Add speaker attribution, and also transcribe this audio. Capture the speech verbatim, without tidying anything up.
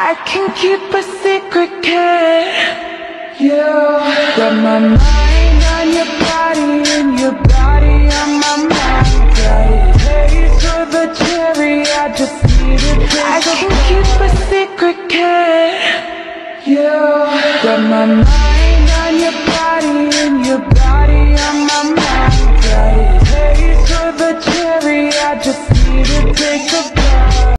Speaker 1: I can keep a secret, can you? Got my mind on your body and your body on my mind. Got a taste for the cherry, I just need a taste. I can keep a secret, can you? Got my mind